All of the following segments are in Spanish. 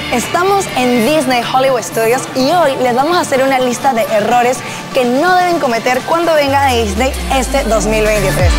Estamos en Disney Hollywood Studios y hoy les vamos a hacer una lista de errores que no deben cometer cuando vengan a Disney este 2023.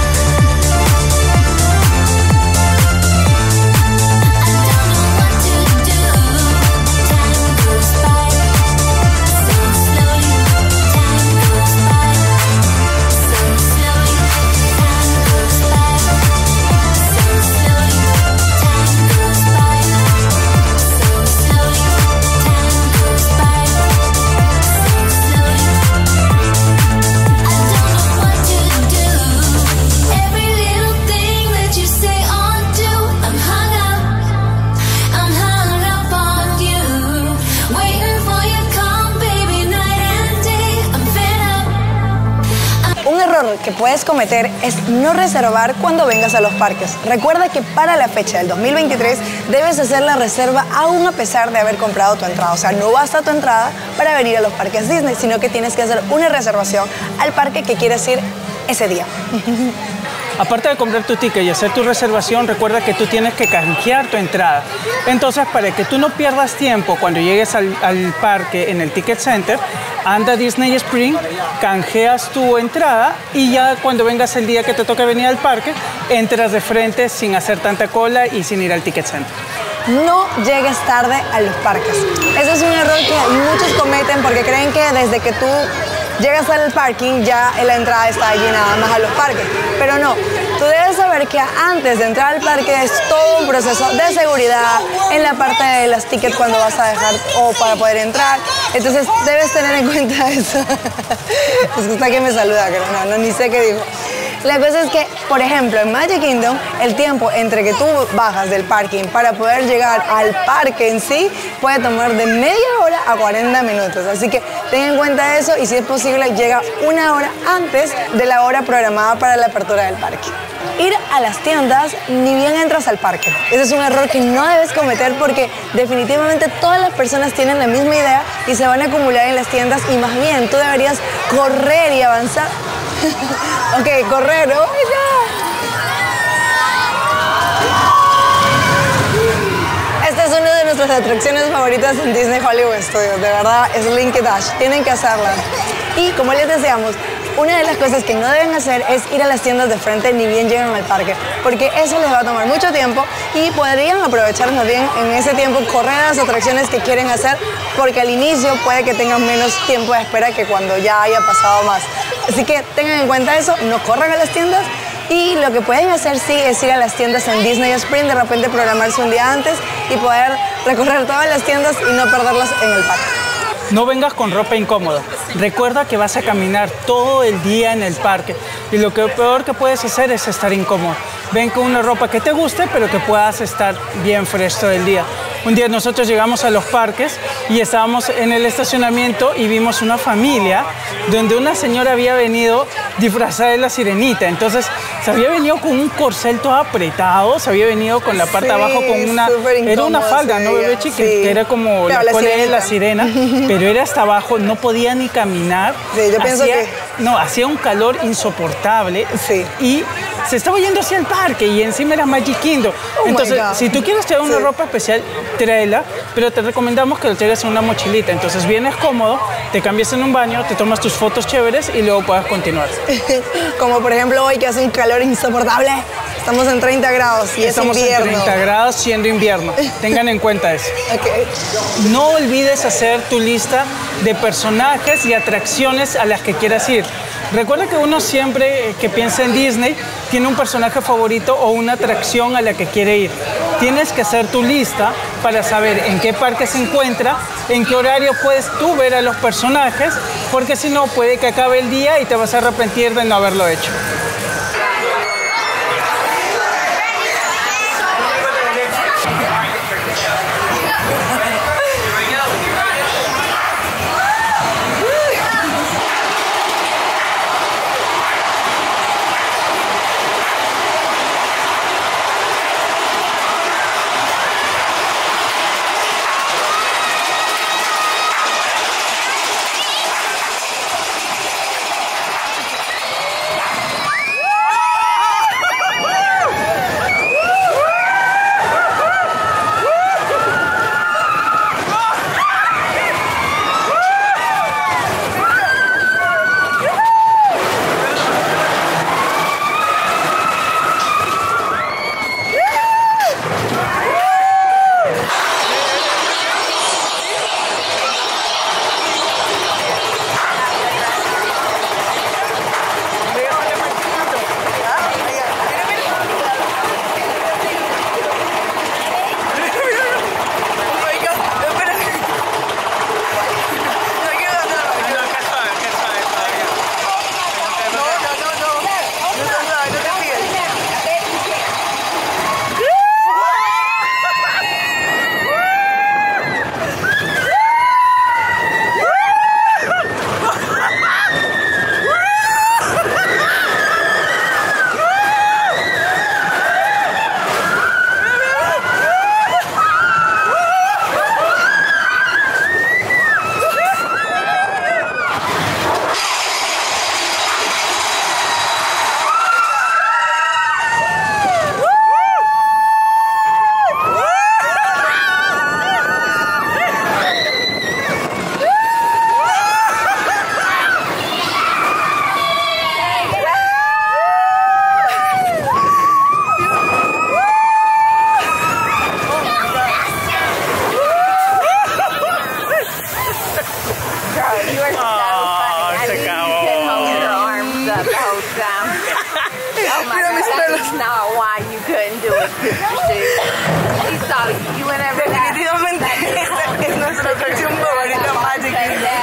Que puedes cometer es no reservar cuando vengas a los parques. Recuerda que para la fecha del 2023 debes hacer la reserva aún a pesar de haber comprado tu entrada. O sea, no basta tu entrada para venir a los parques Disney, sino que tienes que hacer una reservación al parque que quieres ir ese día. Aparte de comprar tu ticket y hacer tu reservación, recuerda que tú tienes que canjear tu entrada. Entonces, para que tú no pierdas tiempo cuando llegues al parque en el Ticket Center, anda a Disney Spring, canjeas tu entrada y ya cuando vengas el día que te toque venir al parque, entras de frente sin hacer tanta cola y sin ir al Ticket Center. No llegues tarde a los parques. Ese es un error que muchos cometen porque creen que desde que tú llegas al parking ya la entrada está allí nada más a los parques, pero no. Tú debes saber que antes de entrar al parque es todo un proceso de seguridad en la parte de los tickets cuando vas a dejar o para poder entrar. Entonces debes tener en cuenta eso. Es que está que me saluda, pero no, ni sé qué dijo. La cosa es que, por ejemplo, en Magic Kingdom, el tiempo entre que tú bajas del parking para poder llegar al parque en sí puede tomar de media hora a 40 minutos. Así que ten en cuenta eso y si es posible, llega una hora antes de la hora programada para la apertura del parque. Ir a las tiendas ni bien entras al parque. Ese es un error que no debes cometer porque definitivamente todas las personas tienen la misma idea y se van a acumular en las tiendas y más bien tú deberías correr y avanzar. Ok, correr. ¡Oh, my God! Esta es una de nuestras atracciones favoritas en Disney Hollywood Studios. De verdad, es Link Dash. Tienen que hacerla. Y como les decíamos, una de las cosas que no deben hacer es ir a las tiendas de frente ni bien llegan al parque, porque eso les va a tomar mucho tiempo y podrían aprovechar más bien en ese tiempo correr a las atracciones que quieren hacer, porque al inicio puede que tengan menos tiempo de espera que cuando ya haya pasado más. Así que tengan en cuenta eso, no corran a las tiendas y lo que pueden hacer sí es ir a las tiendas en Disney Spring, de repente programarse un día antes y poder recorrer todas las tiendas y no perderlas en el parque. No vengas con ropa incómoda. Recuerda que vas a caminar todo el día en el parque y lo peor que puedes hacer es estar incómodo. Ven con una ropa que te guste, pero que puedas estar bien fresco todo el día. Un día nosotros llegamos a los parques y estábamos en el estacionamiento y vimos una familia donde una señora había venido disfrazada de la sirenita. Entonces se había venido con un corcel todo apretado, se había venido con la parte abajo con una... Era una falda, ¿no, bebé chiqui? Que era como la cola de la sirena, pero era hasta abajo, no podía ni caminar. Sí, yo pienso que... No, hacía un calor insoportable y se estaba yendo hacia el parque y encima era Magic Kingdom. Entonces, si tú quieres traer una ropa especial, tráela, pero te recomendamos que lo traigas en una mochilita. Entonces vienes cómodo, te cambias en un baño, te tomas tus fotos chéveres y luego puedas continuar. Como por ejemplo hoy que hace un calor insoportable. Estamos en 30 grados y estamos es invierno. Estamos en 30 grados siendo invierno. Tengan en cuenta eso. Okay. No olvides hacer tu lista de personajes y atracciones a las que quieras ir. Recuerda que uno siempre que piensa en Disney tiene un personaje favorito o una atracción a la que quiere ir. Tienes que hacer tu lista para saber en qué parque se encuentra, en qué horario puedes tú ver a los personajes, porque si no puede que acabe el día y te vas a arrepentir de no haberlo hecho. Definitivamente es nuestra atracción favorita, Magic.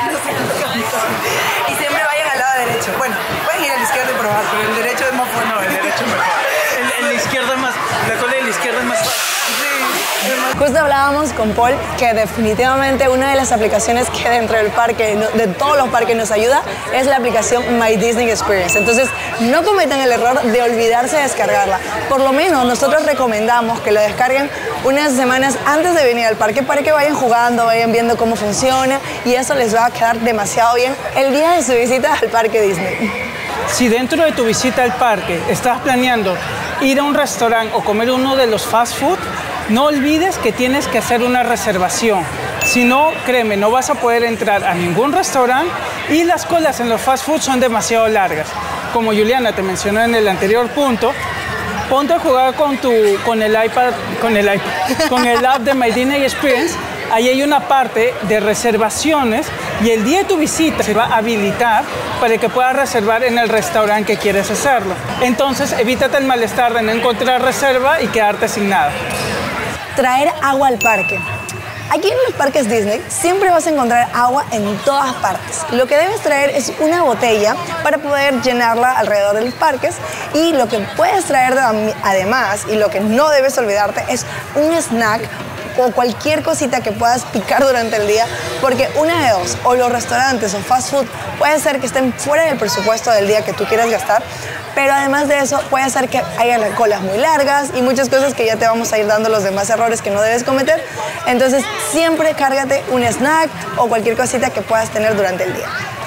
Y siempre vayan al lado derecho. Bueno, pueden ir al izquierdo y probar, pero el derecho es más bueno. No, el derecho es mejor. El izquierdo es más, la cola de la izquierda es más fácil. Justo hablábamos con Paul que definitivamente una de las aplicaciones que dentro del parque, de todos los parques nos ayuda, es la aplicación My Disney Experience. Entonces, no cometan el error de olvidarse de descargarla. Por lo menos nosotros recomendamos que lo descarguen unas semanas antes de venir al parque para que vayan jugando, vayan viendo cómo funciona y eso les va a quedar demasiado bien el día de su visita al parque Disney. Si dentro de tu visita al parque estás planeando ir a un restaurante o comer uno de los fast food, no olvides que tienes que hacer una reservación. Si no, créeme, no vas a poder entrar a ningún restaurante y las colas en los fast food son demasiado largas. Como Juliana te mencionó en el anterior punto, ponte a jugar con el app de My Disney Experience. Ahí hay una parte de reservaciones y el día de tu visita se va a habilitar para que puedas reservar en el restaurante que quieres hacerlo. Entonces, evítate el malestar de no encontrar reserva y quedarte sin nada. Traer agua al parque. Aquí en los parques Disney siempre vas a encontrar agua en todas partes. Lo que debes traer es una botella para poder llenarla alrededor de los parques y lo que puedes traer además y lo que no debes olvidarte es un snack o cualquier cosita que puedas picar durante el día, porque una de dos, o los restaurantes o fast food puede ser que estén fuera del presupuesto del día que tú quieras gastar, pero además de eso puede ser que haya colas muy largas y muchas cosas que ya te vamos a ir dando los demás errores que no debes cometer. Entonces siempre cárgate un snack o cualquier cosita que puedas tener durante el día.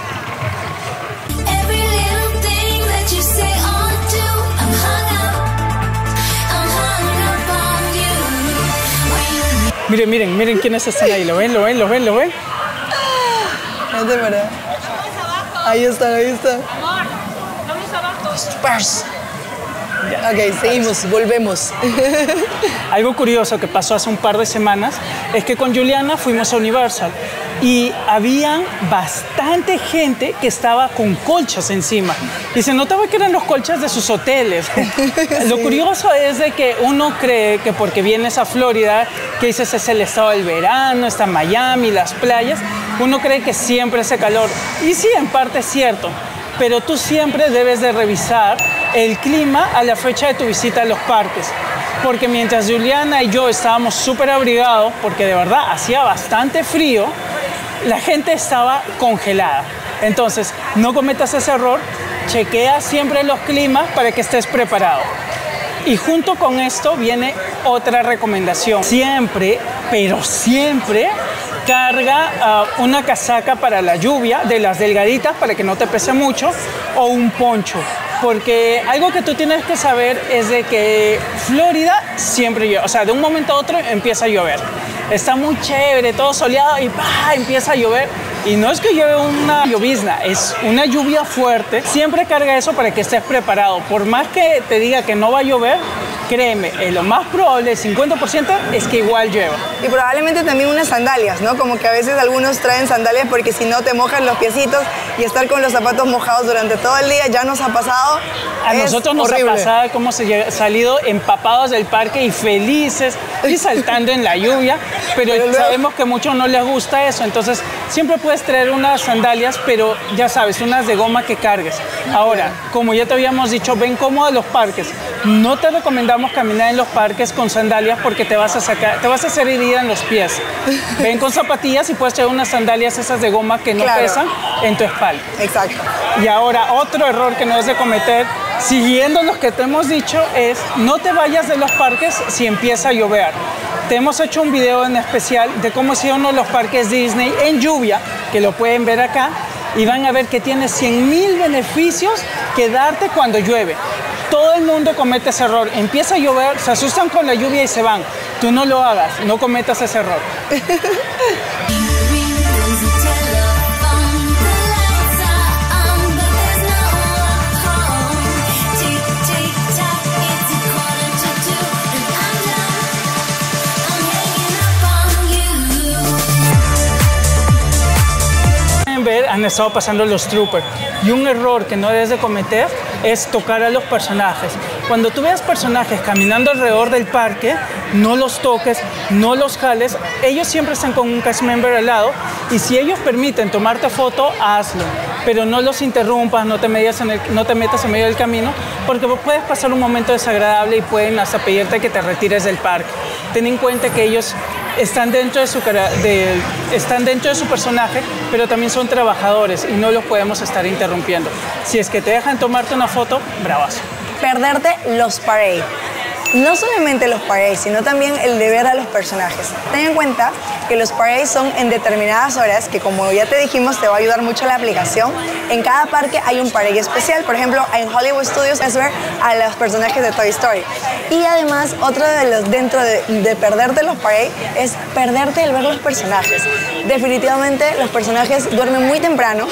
Miren quiénes están ahí. ¿Lo ven? Es de verdad. Ahí está. Amor, vamos abajo. Spurs. Ok, seguimos, volvemos. Algo curioso que pasó hace un par de semanas es que con Juliana fuimos a Universal y había bastante gente que estaba con colchas encima. Y se notaba que eran los colchas de sus hoteles. Sí. Lo curioso es de que uno cree que porque vienes a Florida, que dices es el estado del verano, está Miami, las playas, uno cree que siempre hace calor. Y sí, en parte es cierto. Pero tú siempre debes de revisar el clima a la fecha de tu visita a los parques. Porque mientras Juliana y yo estábamos súper abrigados, porque de verdad hacía bastante frío, la gente estaba congelada. Entonces, no cometas ese error, chequea siempre los climas para que estés preparado. Y junto con esto viene otra recomendación. Siempre, pero siempre, carga una casaca para la lluvia, de las delgaditas, para que no te pese mucho, o un poncho. Porque algo que tú tienes que saber es de que Florida siempre llueve. O sea, de un momento a otro empieza a llover. Está muy chévere, todo soleado y ¡pah! Empieza a llover. Y no es que llueve una llovizna, es una lluvia fuerte. Siempre carga eso para que estés preparado. Por más que te diga que no va a llover, créeme, lo más probable, el 50%, es que igual llueva. Y probablemente también unas sandalias, ¿no? Como que a veces algunos traen sandalias porque si no te mojan los piecitos y estar con los zapatos mojados durante todo el día ya nos ha pasado. A nosotros nos ha pasado cómo se ha salido empapados del parque y felices y saltando en la lluvia, pero sabemos que a muchos no les gusta eso, entonces siempre puedes traer unas sandalias, pero ya sabes, unas de goma que cargues. Ahora, como ya te habíamos dicho, ven cómodo a los parques. No te recomendamos caminar en los parques con sandalias porque te vas a hacer herida en los pies. Ven con zapatillas y puedes traer unas sandalias esas de goma que no pesan en tu espalda. Exacto. Y ahora, otro error que no debes de cometer, siguiendo los que te hemos dicho, es no te vayas de los parques si empieza a llover. Te hemos hecho un video en especial de cómo se uno de los parques Disney en lluvia, que lo pueden ver acá, y van a ver que tiene 100,000 beneficios quedarte cuando llueve. Todo el mundo comete ese error. Empieza a llover, se asustan con la lluvia y se van. Tú no lo hagas, no cometas ese error. Han estado pasando los troopers y un error que no debes de cometer es tocar a los personajes. Cuando tú veas personajes caminando alrededor del parque, no los toques, no los jales. Ellos siempre están con un cast member al lado y si ellos permiten tomarte foto, hazlo. Pero no los interrumpas, no te metas en medio del camino porque puedes pasar un momento desagradable y pueden hasta pedirte que te retires del parque. Ten en cuenta que ellos están dentro de su personaje, pero también son trabajadores y no los podemos estar interrumpiendo. Si es que te dejan tomarte una foto, bravazo. Perderte los parades. No solamente los parades, sino también el de ver a los personajes. Ten en cuenta que los parades son en determinadas horas, que como ya te dijimos, te va a ayudar mucho la aplicación. En cada parque hay un parade especial. Por ejemplo, en Hollywood Studios es ver a los personajes de Toy Story. Y además, otro de los dentro de perderte los parades es perderte el ver los personajes. Definitivamente, los personajes duermen muy temprano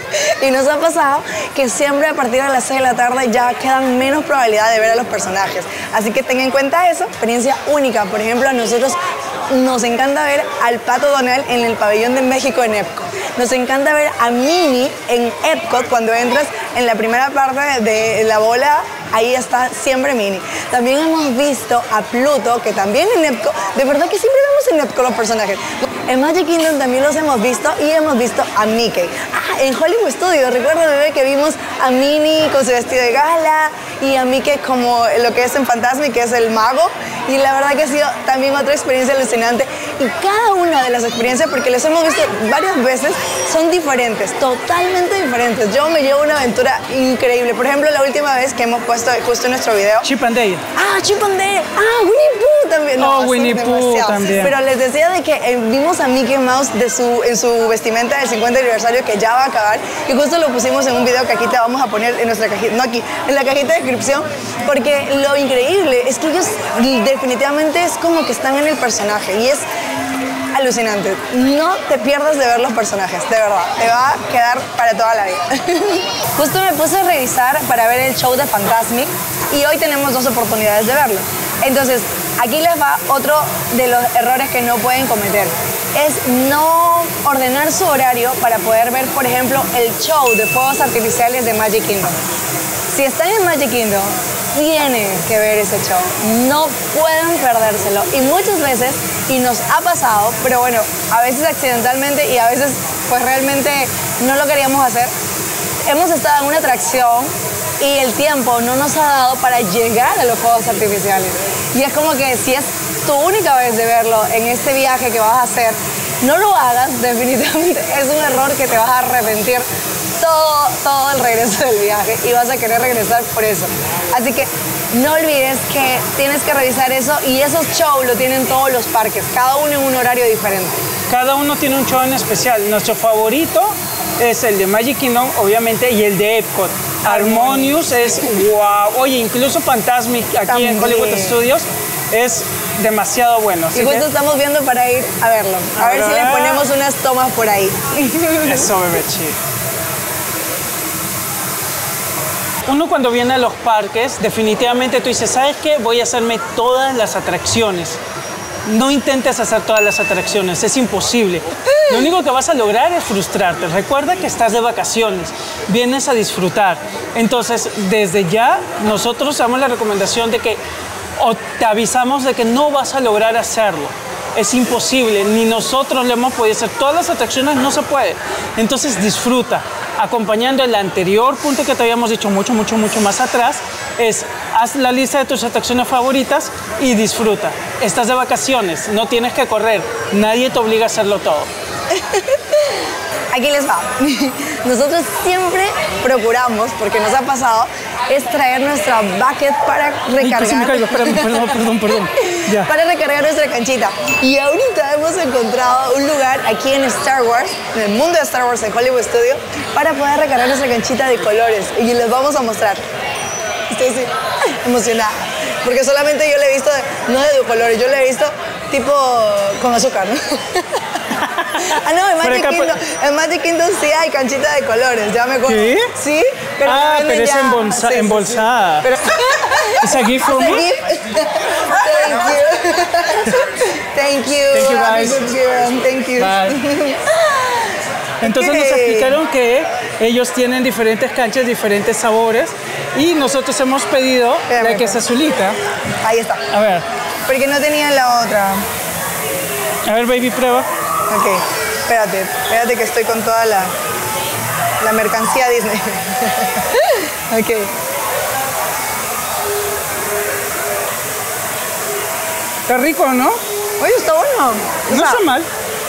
y nos ha pasado que siempre a partir de las 6 de la tarde ya quedan menos probabilidad de ver a los personajes. Así que ten en cuenta eso, experiencia única. Por ejemplo, a nosotros nos encanta ver al Pato Donald en el pabellón de México en Epcot. Nos encanta ver a Minnie en Epcot cuando entras en la primera parte de la bola. Ahí está siempre Minnie. También hemos visto a Pluto, que también en Epcot, de verdad que siempre vemos en Epcot los personajes. En Magic Kingdom también los hemos visto y hemos visto a Mickey. En Hollywood Studios, recuerdo, bebé, que vimos a Minnie con su vestido de gala y a Mickey como lo que es en Fantasmic, que es el mago. Y la verdad que ha sido también otra experiencia alucinante. Y cada una de las experiencias, porque las hemos visto varias veces, son diferentes, totalmente diferentes. Yo me llevo una aventura increíble. Por ejemplo, la última vez que hemos puesto justo en nuestro video. Chip and Dale. Chip and Dale. Winnie Pooh también. No, Winnie Pooh también. Pero les decía de que vimos a Mickey Mouse en su vestimenta del 50 aniversario que ya va a acabar. Y justo lo pusimos en un video que aquí te vamos a poner en nuestra cajita, no aquí, en la cajita de descripción. Porque lo increíble es que ellos definitivamente es como que están en el personaje. Y es alucinante. No te pierdas de ver los personajes, de verdad. Te va a quedar para toda la vida. Justo me puse a revisar para ver el show de Fantasmic y hoy tenemos 2 oportunidades de verlo. Entonces, aquí les va otro de los errores que no pueden cometer. Es no ordenar su horario para poder ver, por ejemplo, el show de fuegos artificiales de Magic Kingdom. Si están en Magic Kingdom, tienen que ver ese show. No pueden perdérselo. Y muchas veces, y nos ha pasado, pero bueno, a veces accidentalmente y a veces pues realmente no lo queríamos hacer, hemos estado en una atracción y el tiempo no nos ha dado para llegar a los fuegos artificiales. Y es como que si es tu única vez de verlo en este viaje que vas a hacer, no lo hagas, definitivamente es un error que te vas a arrepentir todo el regreso del viaje y vas a querer regresar por eso. Así que no olvides que tienes que revisar eso y esos shows lo tienen todos los parques, cada uno en un horario diferente. Cada uno tiene un show en especial. Nuestro favorito es el de Magic Kingdom, obviamente, y el de Epcot. Harmonious es wow. Oye, incluso Fantasmic aquí también en Hollywood Studios es demasiado bueno. Y justo estamos viendo para ir a verlo. A ver si le ponemos unas tomas por ahí. Eso, bebé chido. Uno cuando viene a los parques, definitivamente tú dices, ¿sabes qué? Voy a hacerme todas las atracciones. No intentes hacer todas las atracciones, es imposible. Lo único que vas a lograr es frustrarte. Recuerda que estás de vacaciones, vienes a disfrutar. Entonces, desde ya, nosotros damos la recomendación de que o te avisamos de que no vas a lograr hacerlo. Es imposible, ni nosotros lo hemos podido hacer. Todas las atracciones no se puede. Entonces disfruta. Acompañando el anterior punto que te habíamos dicho mucho más atrás, es haz la lista de tus atracciones favoritas y disfruta. Estás de vacaciones, no tienes que correr. Nadie te obliga a hacerlo todo. Aquí les va. Nosotros siempre procuramos, porque nos ha pasado, es traer nuestra bucket para recargar. Ay, casi me caigo. Perdón. Ya. Para recargar nuestra canchita. Y ahorita hemos encontrado un lugar aquí en Star Wars, en el mundo de Star Wars, en Hollywood Studio, para poder recargar nuestra canchita de colores. Y les vamos a mostrar. Estoy así, emocionada. Porque solamente yo le he visto, no de colores, yo le he visto tipo con azúcar, ¿no? Ah, no, en Magic Kingdom sí hay canchita de colores, ya me acuerdo. ¿Sí? Sí, pero pero es embolsada. Sí. Pero... ¿Es a gift for me? Thank you. Thank you, guys. Thank you. Bye. Entonces nos explicaron que ellos tienen diferentes canchas, diferentes sabores y nosotros hemos pedido la que es azulita. Ahí está. A ver. Porque no tenían la otra. A ver, baby, prueba. Ok, espérate que estoy con toda la mercancía Disney. Ok. Está rico, ¿no? Oye, está bueno. No está mal.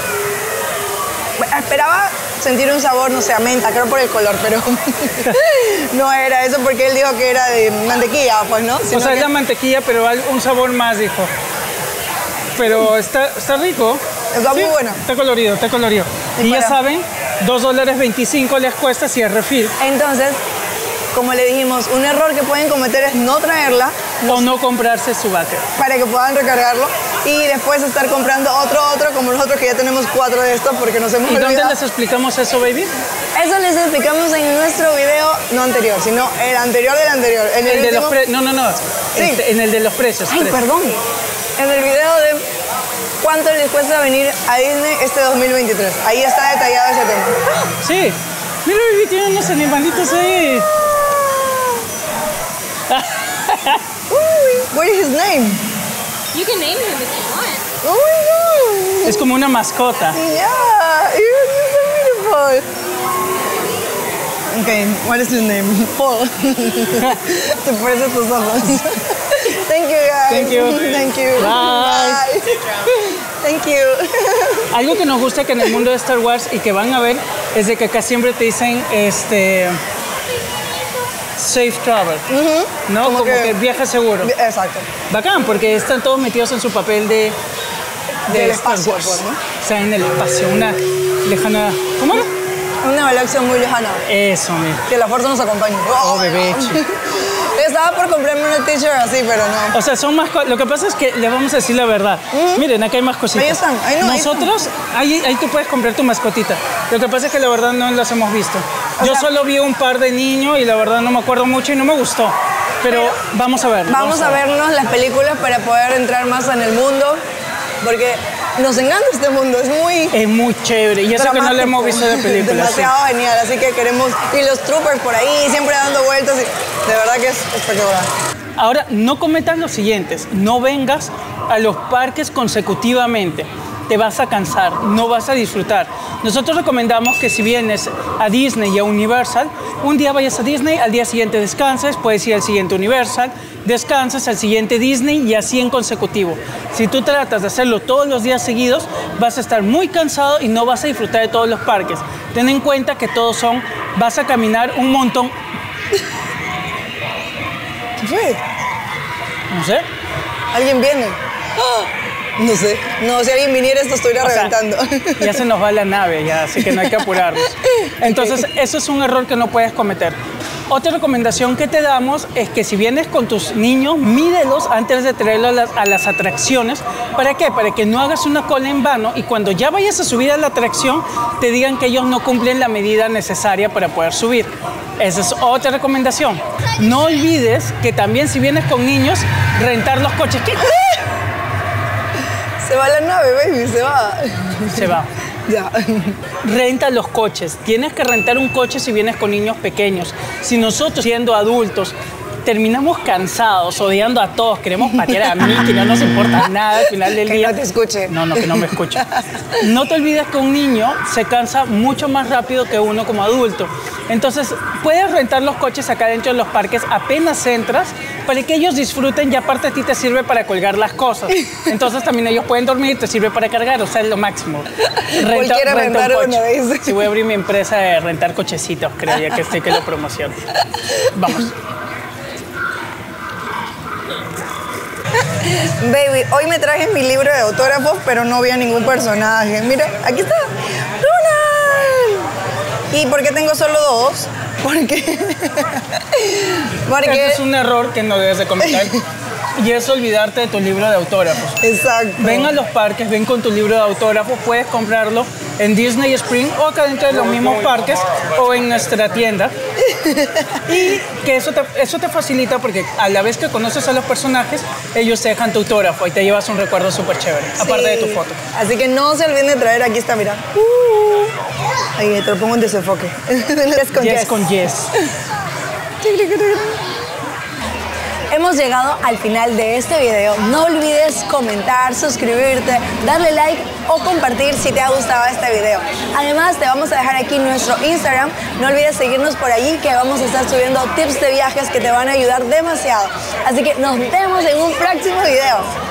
Esperaba sentir un sabor, no sé, a menta, creo por el color, pero no era eso porque él dijo que era de mantequilla, pues, ¿no? O sea, es la mantequilla, pero un sabor más, dijo. Pero está rico. Está muy bueno. Está colorido. Y ya saben, $2.25 les cuesta si es refil. Entonces, como le dijimos, un error que pueden cometer es no traerla. O no comprarse su bucket. Para que puedan recargarlo y después estar comprando otro, como nosotros que ya tenemos 4 de estos porque nos hemos olvidado. ¿Y dónde les explicamos eso, baby? Eso les explicamos en nuestro video, no anterior, sino el anterior del anterior. En el de los precios. No. Sí. En el de los precios. Ay, perdón. En el video de cuánto les cuesta venir a Disney este 2023. Ahí está detallado ese tema. Sí. Mira, baby, tiene unos animalitos ahí. What is his name? You can name him if you want. Oh my God. Es como una mascota. Yeah, you're so beautiful. Okay, what is his name? Paul. Te parecen tus ojos. Thank you, guys. Thank you. Thank you. Bye. Thank you. Algo que nos gusta que en el mundo de Star Wars y que van a ver es de que acá siempre te dicen safe travel, ¿no? Como que viaja seguro. Exacto. Bacán, porque están todos metidos en su papel de del Star espacio, Wars. pues, ¿no? O sea, en el espacio, una lejana... ¿Cómo era? Una galaxia muy lejana. Eso, mira. Que la fuerza nos acompañe. Oh, bebé. Estaba por comprarme una t-shirt así, pero no. O sea, son más cosas. Lo que pasa es que le vamos a decir la verdad. Miren, acá hay más cositas. Ahí están. Ahí no, Nosotros, ahí tú puedes comprar tu mascotita. Lo que pasa es que la verdad no las hemos visto. Yo solo vi un par de niños y la verdad no me acuerdo mucho y no me gustó. Pero vamos a verlo. Vamos a vernos las películas para poder entrar más en el mundo. Porque nos encanta este mundo, es muy chévere. Y eso que no lo hemos visto de películas. Demasiado genial, así que queremos... Y los troopers por ahí, siempre dando vueltas. Y de verdad que es espectacular. Ahora, no cometas los siguientes. No vengas a los parques consecutivamente. Te vas a cansar, no vas a disfrutar. Nosotros recomendamos que si vienes a Disney y a Universal, un día vayas a Disney, al día siguiente descanses, puedes ir al siguiente Universal, descansas al siguiente Disney y así en consecutivo. Si tú tratas de hacerlo todos los días seguidos, vas a estar muy cansado y no vas a disfrutar de todos los parques. Ten en cuenta que vas a caminar un montón. ¿Qué fue? No sé. ¿Alguien viene? No sé. No, si alguien viniera esto estuviera reventando. Ya se nos va la nave, ya, así que no hay que apurarnos. Entonces, eso es un error que no puedes cometer. Otra recomendación que te damos es que si vienes con tus niños, mídelos antes de traerlos a las atracciones. ¿Para qué? Para que no hagas una cola en vano y cuando ya vayas a subir a la atracción, te digan que ellos no cumplen la medida necesaria para poder subir. Esa es otra recomendación. No olvides que también si vienes con niños, rentar los coches. ¿Qué? Se va la nave, baby, se va. Se va. Ya. Renta los coches. Tienes que rentar un coche si vienes con niños pequeños. Si nosotros, siendo adultos, terminamos cansados, odiando a todos, queremos patear a mí, que no nos importa nada al final del día. Que no te escuche. No, que no me escuche. No te olvides que un niño se cansa mucho más rápido que uno como adulto. Entonces, puedes rentar los coches acá dentro de los parques apenas entras para que ellos disfruten y aparte a ti te sirve para colgar las cosas. Entonces también ellos pueden dormir, te sirve para cargar, o sea, es lo máximo. Renta un coche. Dice. Sí, voy a abrir mi empresa de rentar cochecitos, creo, ya que estoy que lo promociono. Vamos. Baby, hoy me traje mi libro de autógrafos, pero no vi a ningún personaje. Mira, aquí está. ¡Ronald! ¿Y por qué tengo solo dos? Porque Este es un error que no debes de cometer. Y es olvidarte de tu libro de autógrafos. Exacto. Ven a los parques, ven con tu libro de autógrafos, puedes comprarlo en Disney Spring o acá dentro de los mismos parques o en nuestra tienda. Y que eso te facilita porque a la vez que conoces a los personajes, ellos te dejan tu autógrafo y te llevas un recuerdo súper chévere, aparte de tu foto. Así que no se olviden de traer, aquí está, mira. Ahí te lo pongo en desenfoque. Yes con Yes. Hemos llegado al final de este video. No olvides comentar, suscribirte, darle like o compartir si te ha gustado este video. Además, te vamos a dejar aquí nuestro Instagram. No olvides seguirnos por allí que vamos a estar subiendo tips de viajes que te van a ayudar demasiado. Así que nos vemos en un próximo video.